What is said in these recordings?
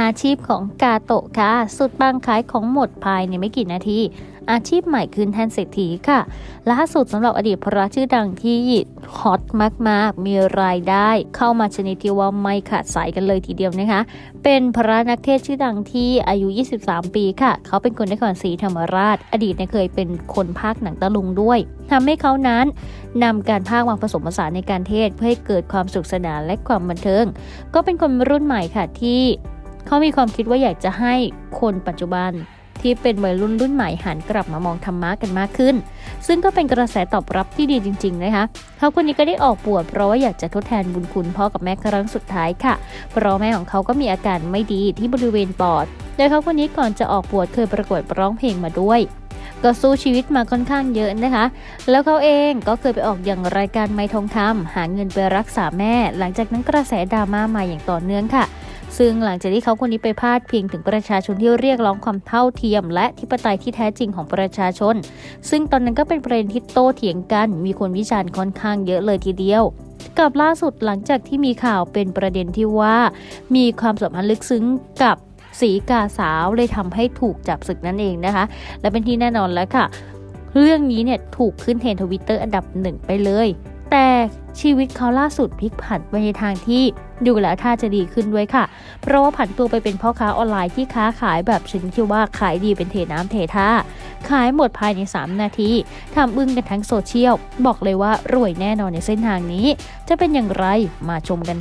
อาชีพของกาโตะค่ะสุดปังขายของหมดภายในไม่กี่นาทีอาชีพใหม่ขึ้นแทนเศรษฐีค่ะล่าสุดสำหรับอดีตพระชื่อดังที่ฮอตมากๆมีรายได้เข้ามาชนิดที่ว่าไม่ขาดสายกันเลยทีเดียวนะคะเป็นพระนักเทศชื่อดังที่อายุ23 ปีค่ะเขาเป็นคนนครศรีธรรมราชอดีตเคยเป็นคนพากย์หนังตะลุงด้วยทำให้เขานั้นนำการพากย์มาผสมผสานในการเทศเพื่อให้เกิดความสุขสนานและความบันเทิงก็เป็นคนรุ่นใหม่ค่ะที่เขามีความคิดว่าอยากจะให้คนปัจจุบันที่เป็นวัยรุ่นใหม่หันกลับมามองธรรมะกันมากขึ้นซึ่งก็เป็นกระแสตอบรับที่ดีจริงๆนะคะเขาคนนี้ก็ได้ออกบวชเพราะว่าอยากจะทดแทนบุญคุณพ่อกับแม่ครั้งสุดท้ายค่ะเพราะแม่ของเขาก็มีอาการไม่ดีที่บริเวณปอดโดยเขาคนนี้ก่อนจะออกบวชเคยประกวดร้องเพลงมาด้วยก็สู้ชีวิตมาค่อนข้างเยอะนะคะแล้วเขาเองก็เคยไปออกอย่างรายการไม้ทองคำหาเงินไปรักษาแม่หลังจากนั้นกระแสดราม่ามาอย่างต่อเนื่องค่ะซึ่งหลังจากที่เขาคนนี้ไปพาดพิงถึงประชาชนที่เรียกร้องความเท่าเทียมและธิปไตยที่แท้จริงของประชาชนซึ่งตอนนั้นก็เป็นประเด็นที่โต้เถียงกันมีคนวิจารณ์ค่อนข้างเยอะเลยทีเดียวกับล่าสุดหลังจากที่มีข่าวเป็นประเด็นที่ว่ามีความสัมพันธ์ลึกซึ้งกับสีกาสาวเลยทำให้ถูกจับศึกนั่นเองนะคะและเป็นที่แน่นอนแล้วค่ะเรื่องนี้เนี่ยถูกขึ้นเทรนด์ Twitter อันดับ1ไปเลยแต่ชีวิตเขาล่าสุดพลิกผันไปในทางที่ดูแล้วท่าจะดีขึ้นด้วยค่ะเพราะว่าผันตัวไปเป็นพ่อค้าออนไลน์ที่ค้าขายแบบชนิดที่ว่าขายดีเป็นเทน้ำเทท่าขายหมดภายใน3 นาทีทำอึ้งกันทั้งโซเชียลบอกเลยว่ารวยแน่นอนในเส้นทางนี้จะเป็นอย่างไรมาชมกัน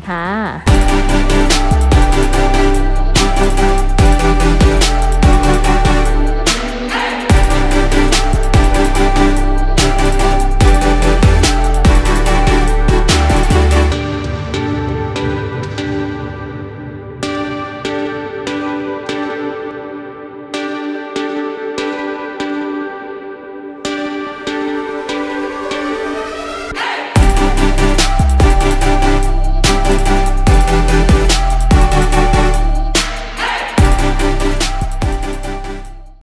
ค่ะ